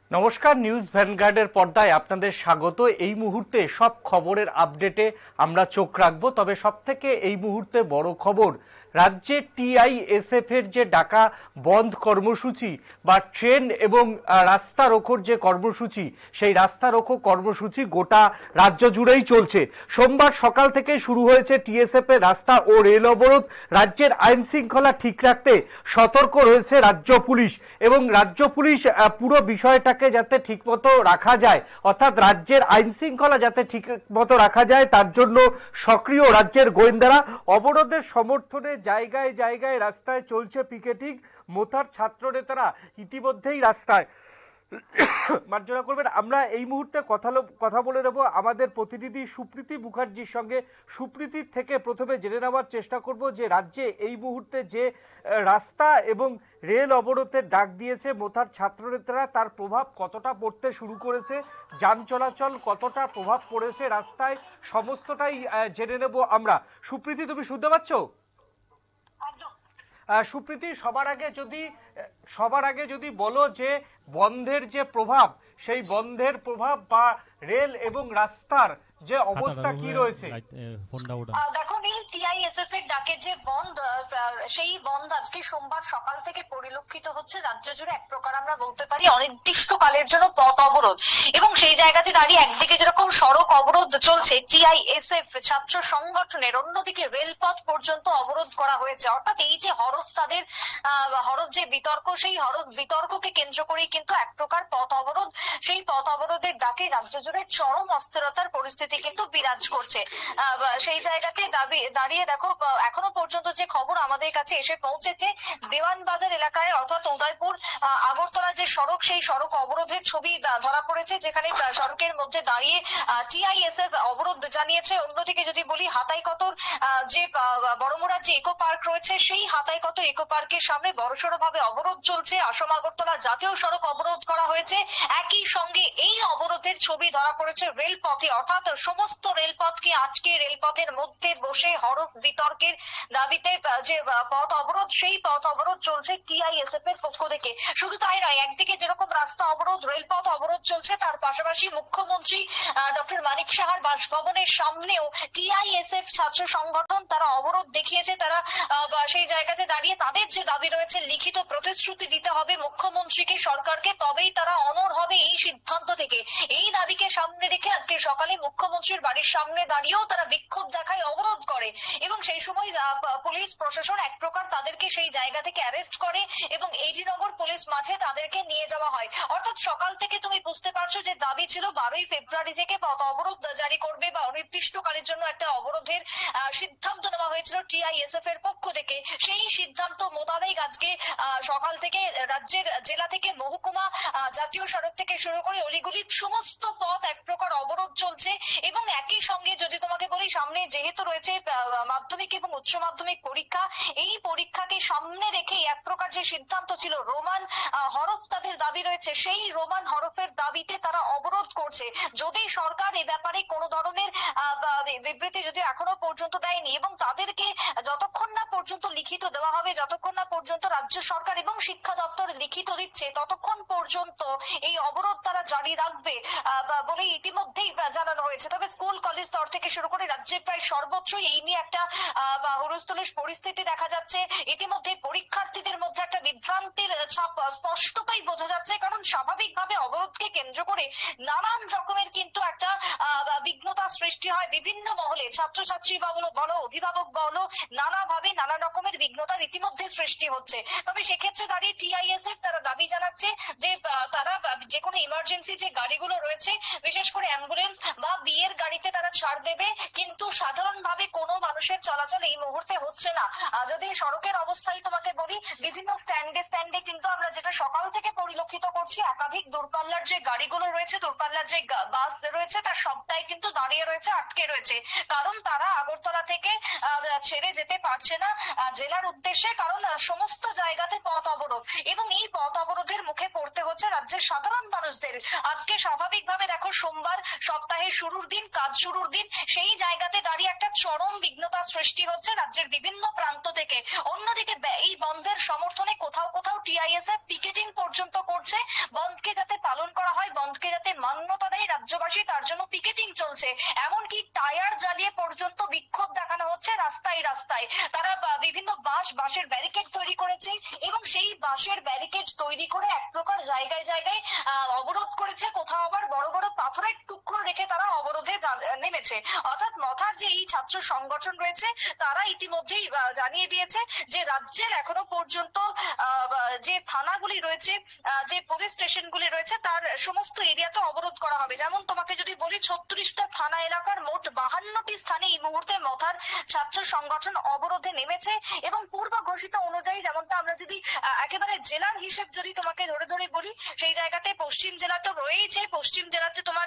নমস্কার, নিউজ ভ্যানগার্ডের পর্দায় আপনাদের স্বাগত। এই মুহূর্তে সব খবরের আপডেটে আমরা চোখ রাখবো। তবে সবথেকে এই মুহূর্তে বড় খবর, রাজ্যে টিআইএসএফ এর যে ডাকা বন্ধ কর্মসূচি বা ট্রেন এবং রাস্তা রোকোর যে কর্মসূচি, সেই রাস্তা রোকো কর্মসূচি গোটা রাজ্য জুড়েই চলছে। সোমবার সকাল থেকে শুরু হয়েছে টিএসএফ এর রাস্তা ও রেল অবরোধ। রাজ্যের আইন শৃঙ্খলা ঠিক রাখতে সতর্ক রয়েছে রাজ্য পুলিশ, এবং রাজ্য পুলিশ পুরো বিষয়টাকে যাতে ঠিকমতো রাখা যায়, অর্থাৎ রাজ্যের আইন শৃঙ্খলা যাতে ঠিক মতো রাখা যায়, তার জন্য সক্রিয় রাজ্যের গোয়েন্দারা। অবরোধের সমর্থনে জায়গায় জায়গায় রাস্তায় চলছে পিকেটিং। মোথার ছাত্র নেতারা ইতিমধ্যেই রাস্তায়। মার্জনা করবেন। আমরা এই মুহূর্তে কথা বলে নেব আমাদের প্রতিনিধি সুপ্রীতি মুখার্জির সঙ্গে। সুপ্রীতির থেকে প্রথমে জেনে নেওয়ার চেষ্টা করব যে রাজ্যে এই মুহূর্তে যে রাস্তা এবং রেল অবরোধের ডাক দিয়েছে মোথার ছাত্রনেতারা, তার প্রভাব কতটা পড়তে শুরু করেছে, যান চলাচল কতটা প্রভাব পড়েছে রাস্তায়, সমস্তটাই জেনে নেব আমরা। সুপ্রীতি, তুমি শুনতে পাচ্ছ? সুপ্রীতি, সবার আগে যদি বলো যে বন্ধের যে প্রভাব, সেই বন্ধের প্রভাব বা রেল এবং রাস্তার যে অবস্থা কি রয়েছে। দেখো নীল, টিআইএসএফ এর ডাকে যে বন্ধ, সেই বন্ধ আজকে সোমবার সকাল থেকে পরিলক্ষিত হচ্ছে রাজ্য জুড়ে। এক প্রকার আমরা বলতে পারি অনির্দিষ্টকালের জন্য পথ অবরোধ। এবং সেই জায়গাতে দাঁড়িয়ে একদিকে যেরকম সড়ক অবরোধ চলছে টিআইএসএফ ছাত্র সংগঠনের, অন্যদিকে রেলপথ পর্যন্ত অবরোধ করা হয়েছে। অর্থাৎ এই যে তাদের হরফ যে বিতর্ক, সেই হরফ বিতর্ককে কেন্দ্র করেই কিন্তু এক প্রকার পথ অবরোধ। সেই পথ অবরোধের ডাকে রাজ্য জুড়ে চরম অস্থিরতার পরিস্থিতি কিন্তু বিরাজ করছে। সেই জায়গাতে দাঁড়িয়ে দেখো, এখনো পর্যন্ত যে খবর আমাদের কাছে এসে পৌঁছেছে, দেওয়ান বাজার এলাকায় অর্থাৎ উদয়পুর আগরতলা যে সড়ক, সেই সড়ক অবরোধের ছবি ধরা পড়েছে, যেখানে সড়কের মধ্যে দাঁড়িয়ে টিআইএসএফ অবরোধ জানিয়েছে। অন্যদিকে যদি বলি, হাতাইকতর যে বড়মুড়া যে ইকো পার্ক রয়েছে, সেই হাতাইকতর ইকো পার্কের সামনে বড়সড় ভাবে অবরোধ চলছে। আসাম আগরতলা জাতীয় সড়ক অবরোধ করা হয়েছে। একই সঙ্গে এই অবরোধের ছবি ধরা পড়েছে রেলপথে, অর্থাৎ সমস্ত রেলপথকে আটকে রেলপথের মধ্যে বসে হরফ বিতর্কের দাবিতে যে পথ অবরোধ, সেই পথ অবরোধ চলছে টিআইএসএফ এর পক্ষ থেকে। শুধু তাই নয়, একদিকে যেরকম রাস্তা অবরোধ, রেলপথ অবরোধ চলছে, তার পাশাপাশি মুখ্যমন্ত্রী ডক্টর মানিক সাহার বাসভবনের সামনেও টিআইএসএফ ছাত্র সংগঠন তারা অবরোধ দেখিয়েছে। তারা সেই জায়গাতে দাঁড়িয়ে তাদের যে দাবি রয়েছে, লিখিত প্রতিশ্রুতি দিতে হবে মুখ্যমন্ত্রীকে, সরকারকে, তবেই তারা অনড় হবে এই সিদ্ধান্ত থেকে। এই দাবিকে সামনে রেখে আজকে সকালে মুখ্যমন্ত্রীর বাড়ির সামনে দাঁড়িয়েও তারা বিক্ষোভ দেখায়, অবরোধ করে। এবং সেই সময় পুলিশ প্রশাসন এক প্রকার তাদেরকে সেই জায়গা থেকে অ্যারেস্ট করে এবং এইজিনগর পুলিশ মাঠে তাদেরকে নিয়ে যাওয়া হয়। অর্থাৎ সকাল থেকে তুমি বুঝতে পারছো যে দাবি ছিল 12ই ফেব্রুয়ারি থেকে পথ অবরোধ জারি করবে বা অনির্দিষ্টকালের জন্য একটা অবরোধের সিদ্ধান্ত নেওয়া হয়েছিল টিআইএসএফ এর পক্ষ থেকে। সেই সিদ্ধান্ত মোতাবেক আজকে সকাল থেকে রাজ্যের জেলা থেকে মহকুমা, জাতীয় সড়ক থেকে শুরু করে অলিগলি সমস্ত পথ এক প্রকার অবরোধ চলছে। এবং একই সঙ্গে যদি তোমাকে বলি, সামনে যেহেতু রয়েছে মাধ্যমিক এবং উচ্চ মাধ্যমিক পরীক্ষা, এই পরীক্ষাকে সামনে রেখে এক প্রকার যে সিদ্ধান্ত ছিল, রোমান হরফ তাদের দাবি রয়েছে, সেই রোমান হরফের দাবিতে তারা অবরোধ করছে। যদি সরকার এ ব্যাপারে কোনো ধরনের বিবৃতি যদি এখনো পর্যন্ত দেয়নি, এবং তাদেরকে যতক্ষণ না পর্যন্ত লিখিত দেওয়া হবে, যতক্ষণ না পর্যন্ত রাজ্য সরকার এবং শিক্ষা দপ্তর লিখিত দিচ্ছে, ততক্ষণ পর্যন্ত এই অবরোধ তারা জারি রাখবে বলে ইতিমধ্যেই জানানো হয়েছে। তবে স্কুল কলেজ স্তর থেকে শুরু করে রাজ্যের প্রায় সর্বত্রই এই নিয়ে একটা হুলস্থুলের পরিস্থিতি দেখা যাচ্ছে। ইতিমধ্যে পরীক্ষার্থীদের মধ্যে একটা বিভ্রান্তির ছাপ স্পষ্টতই বোঝা যাচ্ছে, কারণ স্বাভাবিকভাবে অবরোধকে কেন্দ্র করে নানান রকমের কিন্তু একটা বিঘ্নতা সৃষ্টি হয় বিভিন্ন মহলে। ছাত্রছাত্রী বলো, অভিভাবক বলো, নানাভাবে নানা রকমের বিঘ্নতার ইতিমধ্যে সৃষ্টি হচ্ছে। তবে সেক্ষেত্রে দাঁড়িয়ে টিআইএসএফ তারা দাবি জানাচ্ছে যে তারা যে কোনো ইমার্জেন্সি যে গাড়িগুলো রয়েছে, বিশেষ করে অ্যাম্বুলেন্স বা বিয়ের গাড়িতে তারা ছাড় দেবে, কিন্তু সাধারণভাবে কোনো মানুষের চলাচল এই মুহূর্তে হচ্ছে না। যদি সড়কের অবস্থায় তোমাকে বলি, বিভিন্ন স্ট্যান্ডে কিন্তু আমরা যেটা সকাল থেকে পরিলক্ষিত করছি, একাধিক দূরপাল্লার যে গাড়িগুলো রয়েছে, দূরপাল্লার যে বাস রয়েছে, তার সবটাই কিন্তু দাঁড়িয়ে রয়েছে, আটকে রয়েছে। কারণ তারা আগরতলা থেকে ছেড়ে যেতে পারছে না জেলার উদ্দেশ্যে, কারণ সমস্ত জায়গাতে পথ অবরোধ, এবং এই পথ অবরোধের মুখে পড়তে হচ্ছে রাজ্যের সাধারণ মানুষদের। আজকে স্বাভাবিকভাবে দেখো সোমবার, সপ্তাহের শুরুর দিন, কাজ শুরুর দিন, সেই জায়গাতে দাঁড়িয়ে একটা চরম বিঘ্নতা সৃষ্টি হচ্ছে রাজ্যের বিভিন্ন প্রান্ত থেকে। অন্যদিকে এই বন্ধের সমর্থনে কোথাও কোথাও টিআইএসএফ পিকেটিং পর্যন্ত করছে, বন্ধকে যাতে পালন করা হয়, বন্ধকে যাতে মান্যতা দেয় রাজ্যবাসী, তার জন্য পিকেটিং চলছে। এমনকি টায়ার জ্বালিয়ে পর্যন্ত বিক্ষোভ দেখানো হচ্ছে রাস্তায় রাস্তায়। তারা বিভিন্ন বাঁশের ব্যারিকেড তৈরি করেছে, এবং সেই বাঁশের ব্যারিকেড তৈরি করে এক প্রকার জায়গায় জায়গায় অবরোধ করেছে। কোথাও আবার বড় বড় পাথরের টুকরো রেখে তারা অবরোধে নেমেছে। অর্থাৎ মথার যে এই ছাত্র সংগঠন রয়েছে, তারা ইতিমধ্যেই জানিয়ে দিয়েছে যে রাজ্যের এখনো পর্যন্ত যে থানাগুলি রয়েছে, যে পুলিশ স্টেশনগুলি রয়েছে, তার সমস্ত এরিয়াতে অবরোধ করা হবে। যেমন তোমাকে যদি বলি, 36টা থানা এলাকার মোট 52টি স্থানে এই মুহূর্তে মথার ছাত্র সংগঠন অবরোধে নেমেছে। এবং পূর্ব ঘোষিত অনুযায়ী, যেমনটা আমরা যদি একেবারে জেলার হিসেব যদি তোমাকে ধরে ধরে বলি, সেই জায়গাতে পশ্চিম জেলা তো রয়েছে। পশ্চিম জেলাতে তোমার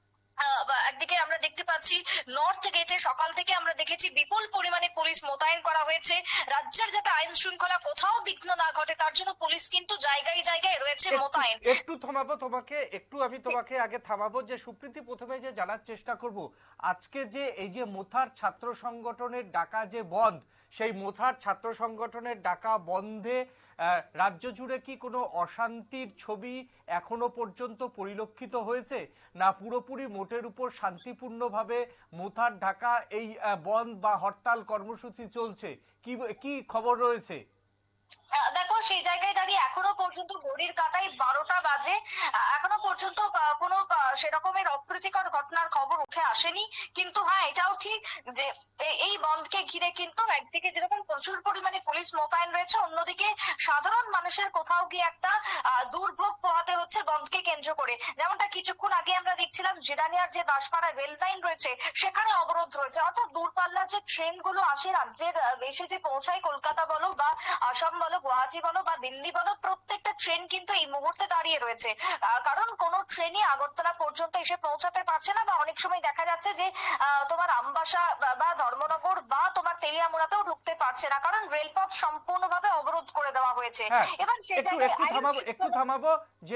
একদিকে আমরা দেখতে পাচ্ছি নর্থ গেটে সকাল থেকে আমরা দেখেছি বিপুল পরিমাণে পুলিশ মোতায়েন করা হয়েছে। রাজ্যের যাতে আইন শৃঙ্খলা কোথাও বিঘ্ন না ঘটে, তার জন্য পুলিশ কিন্তু জায়গায় জায়গায় রয়েছে মোতায়েন। একটু থামাবো তোমাকে, আমি তোমাকে আগে থামাবো। যে সুপ্রীতি, প্রথমে যে জানার চেষ্টা করব, আজকে যে এই যে মোথার ছাত্র সংগঠনের ডাকা যে বন্ধ, সেই মোথার ছাত্র সংগঠনের ডাকা বন্ধে রাজ্য জুড়ে কি কোনো অশান্তির ছবি এখনো পর্যন্ত পরিলক্ষিত হয়েছে, না পুরোপুরি মোটের উপর শান্তিপূর্ণভাবে মোথার ঢাকা এই বন্ধ বা হরতাল কর্মসূচি চলছে? কি খবর রয়েছে? দেখো, সেই জায়গায় দাঁড়িয়ে এখনো পর্যন্ত ঘড়ির কাঁটায় 12টা বাজে, এখনো পর্যন্ত কোনো সেরকমের অপ্রীতিকর ঘটনার খবর উঠে আসেনি। কিন্তু হ্যাঁ, এটাও ঠিক যে এই বন্ধকে ঘিরে কিন্তু একদিকে যেরকম প্রচুর পরিমাণে পুলিশ মোতায়েন রয়েছে, অন্যদিকে সাধারণ মানুষের কোথাও গিয়ে একটা দুর্ভোগ পোহাতে হচ্ছে বন্ধকে কেন্দ্র করে। যেমনটা কিছুক্ষণ আগে আমরা দেখছিলাম, জিরানিয়ার যে দাসপাড়া রেল লাইন রয়েছে, সেখানে অবরোধ রয়েছে। অর্থাৎ দূরপাল্লার যে ট্রেনগুলো আসে রাজ্যের, এসে যে পৌঁছায় কলকাতা বলো বা আসাম বলো, গুয়াহাটি বলো বা দিল্লি বলো, প্রত্যেকটা ট্রেন কিন্তু এই মুহূর্তে দাঁড়িয়ে রয়েছে। কারণ কোন ট্রেনই আগরতলা পর্যন্ত এসে পৌঁছাতে পারছে না, বা অনেক সময় দেখা যাচ্ছে যে তোমার আমবাসা বা ধর্মনগর বা তোমার তেলিয়ামুড়াতেও ঢুকতে পারছে না, কারণ রেলপথ সম্পূর্ণভাবে অবরোধ করে দেওয়া হয়েছে। এবার একটু থামাবো যে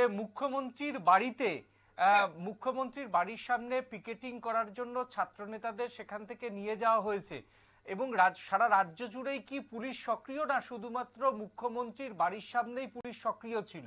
মুখ্যমন্ত্রীর বাড়ির সামনে পিকেটিং করার জন্য ছাত্র নেতাদের সেখান থেকে নিয়ে যাওয়া হয়েছে, এবং সারা রাজ্য জুড়েই কি পুলিশ সক্রিয়, না শুধুমাত্র মুখ্যমন্ত্রীর বাড়ির সামনেই পুলিশ সক্রিয় ছিল?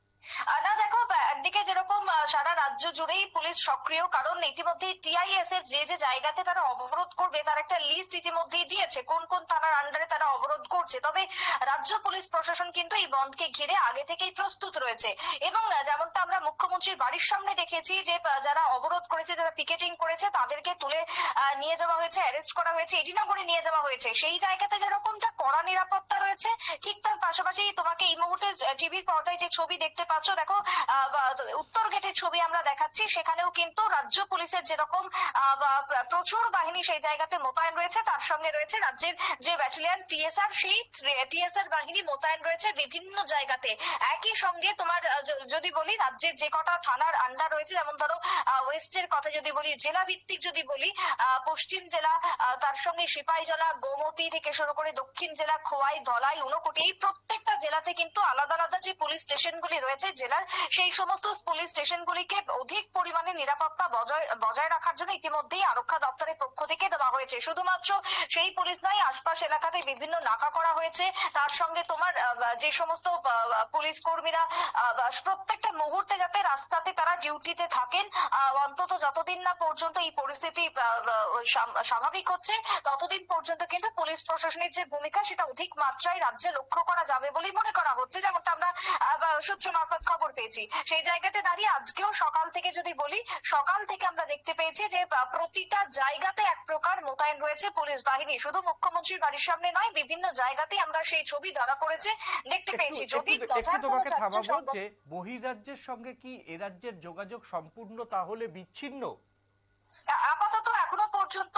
না দেখো, একদিকে যেরকম সারা রাজ্য জুড়েই পুলিশ সক্রিয়, কারণ ইতিমধ্যেই টিআইএসএফ যে যে জায়গাতে তারা অবরোধ করবে তার একটা লিস্ট ইতিমধ্যেই দিয়েছে কোন কোন থানার আন্ডারে তারা অবরোধ করছে। তবে রাজ্য পুলিশ প্রশাসন কিন্তু এই বন্ধকে ঘিরে আগে থেকেই প্রস্তুত রয়েছে। এবং যেমনটা আমরা মুখ্যমন্ত্রীর বাড়ির সামনে দেখেছি যে যারা অবরোধ করেছে, যারা পিকেটিং করেছে, তাদেরকে তুলে নিয়ে যাওয়া হয়েছে, অ্যারেস্ট করা হয়েছে, এডিনগরে নিয়ে যাওয়া হয়েছে। সেই জায়গাতে যেরকমটা কড়া নিরাপত্তা রয়েছে, ঠিক তার পাশাপাশি তোমাকে এই মুহূর্তে টিভির পর্দায় যে ছবি দেখতে পাচ্ছ, দেখো উত্তর গেটের ছবি আমরা দেখাচ্ছি, সেখানেও কিন্তু রাজ্য পুলিশের যেরকম প্রচুর বাহিনী সেই জায়গাতে মোতায়েন রয়েছে, তার সঙ্গে রয়েছে রাজ্যের যে ব্যাটালিয়ন টিএসআর, সেই টিএসআর বাহিনী মোতায়েন রয়েছে বিভিন্ন জায়গাতে। একই সঙ্গে তোমার যদি বলি, রাজ্যের যে কটা থানার আন্ডার রয়েছে, যেমন ধরো ওয়েস্টের কথা যদি বলি, জেলা ভিত্তিক যদি বলি, পশ্চিম জেলা, তার সঙ্গে সিপাহীজলা, গোমতী থেকে শুরু করে দক্ষিণ জেলা, খোয়াই, ধলাই, ঊনকোটি, এই প্রত্যেকটা জেলাতে কিন্তু আলাদা আলাদা যে পুলিশ স্টেশনগুলি রয়েছে জেলার, সেই সমস্ত পুলিশ স্টেশনগুলিকে অধিক পরিমাণে নিরাপত্তা বজায় রাখার জন্য ইতিমধ্যেই আরক্ষা দপ্তরের পক্ষ থেকে দেওয়া হয়েছে। শুধুমাত্র সেই পুলিশ নয়, আশপাশ এলাকাতে বিভিন্ন নাকা করা হয়েছে। তার সঙ্গে তোমার যে সমস্ত পুলিশ কর্মীরা প্রত্যেকটা মুহূর্তে যাতে রাস্তাতে তারা ডিউটিতে থাকেন, অন্তত যতদিন না পর্যন্ত এই পরিস্থিতি স্বাভাবিক হচ্ছে, ততদিন পর্যন্ত কিন্তু পুলিশ প্রশাসনের যে ভূমিকা, সেটা অধিক মাত্রায় রাজ্যে লক্ষ্য করা যাবে বলেই মনে করা হচ্ছে, যেমনটা আমরা সূত্র মারফত খবর পেয়েছি। সেই জায়গাতে দাঁড়িয়ে আজকেও সকাল থেকে যদি বলি, সকাল থেকে আমরা দেখতে পেয়েছি যে প্রতিটা জায়গাতে এক প্রকার মোতায়েন রয়েছে পুলিশ বাহিনী। শুধু মুখ্যমন্ত্রীর বাড়ির সামনে নয়, বিভিন্ন জায়গাতেই আমরা সেই ছবি ধরা পড়েছে দেখতে পেয়েছি। যদি তোমাকে থামাবো যে বহির্রাজ্যের সঙ্গে কি এ রাজ্যের যোগাযোগ সম্পূর্ণ তাহলে বিচ্ছিন্ন? আপাতত এখনো পর্যন্ত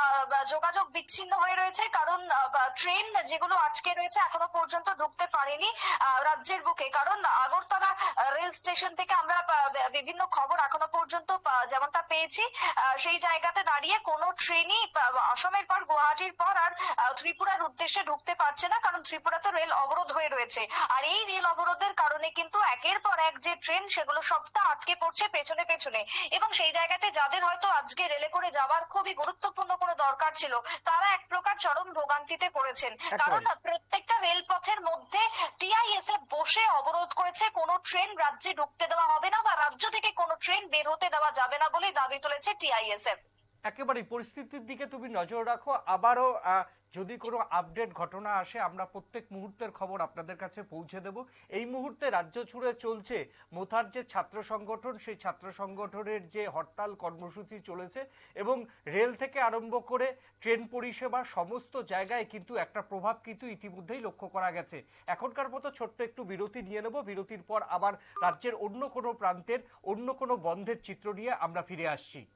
যোগাযোগ বিচ্ছিন্ন হয়ে রয়েছে, কারণ ট্রেন যেগুলো আটকে রয়েছে এখনো পর্যন্ত ঢুকতে পারেনি রাজ্যের বুকে। কারণ আগরতলা রেল স্টেশন থেকে আমরা বিভিন্ন খবর এখনো পর্যন্ত যেমনটা পেয়েছি, সেই জায়গাতে দাঁড়িয়ে কোনো ট্রেনই আসামের পর গুয়াহাটির পর আর ত্রিপুরার উদ্দেশ্যে ঢুকতে পারছে না, কারণ ত্রিপুরাতে রেল অবরোধ হয়ে রয়েছে। আর এই রেল অবরোধের কারণে কিন্তু একের পর এক যে ট্রেন সেগুলো সবটা আটকে পড়ছে পেছনে পেছনে, এবং সেই জায়গাতে যাদের হয়তো আজকে রেলে করে যাওয়ার খুবই গুরুত্বপূর্ণ কোনো দরকার ছিল, তারা এক প্রকার চরম ভোগান্তিতে পড়েছেন। কারণ প্রত্যেকটা রেলপথের মধ্যে টিআইএসএফ বসে অবরোধ করেছে, কোনো ট্রেন রাজ্যে ঢুকতে দেওয়া হবে না বা রাজ্য থেকে কোনো ট্রেন বের হতে দেওয়া যাবে না বলে দাবি তুলেছে টিআইএসএফ। একেবারে পরিস্থিতির দিকে তুমি নজর রাখো। আবারও যদি কোনো আপডেট ঘটনা আসে আমরা প্রত্যেক মুহূর্তের খবর আপনাদের কাছে পৌঁছে দেব। এই মুহূর্তে রাজ্য জুড়ে চলছে মোথার যে ছাত্র সংগঠন, সেই ছাত্র সংগঠনের যে হরতাল কর্মসূচি চলেছে, এবং রেল থেকে আরম্ভ করে ট্রেন পরিষেবা সমস্ত জায়গায় কিন্তু একটা প্রভাব কিন্তু ইতিমধ্যেই লক্ষ্য করা গেছে। এখনকার মতো ছোট্ট একটু বিরতি নিয়ে নেব, বিরতির পর আবার রাজ্যের অন্য কোনো প্রান্তের অন্য কোনো বন্ধের চিত্র নিয়ে আমরা ফিরে আসছি।